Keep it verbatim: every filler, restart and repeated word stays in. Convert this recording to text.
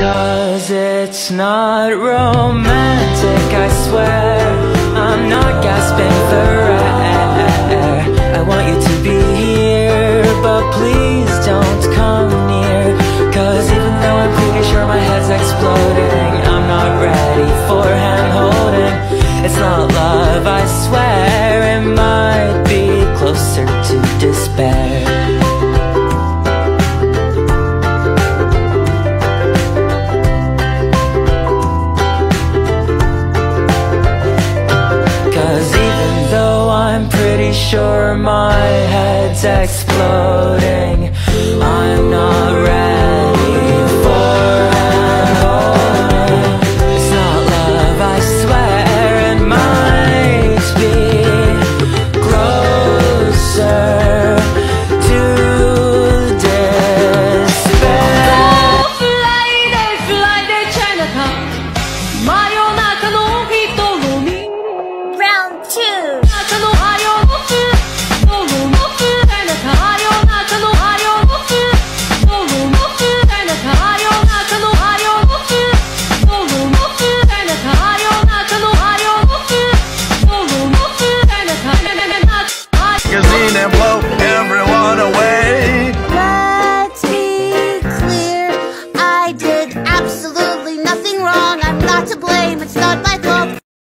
'Cause it's not romantic, I swear. I'm not gasping for air. I want you to be here, but please don't come near. 'Cause even though I'm pretty sure my head's exploding, I'm not ready for hand-holding. It's not love, I swear. It might be closer to despair. Sure my head's exploding,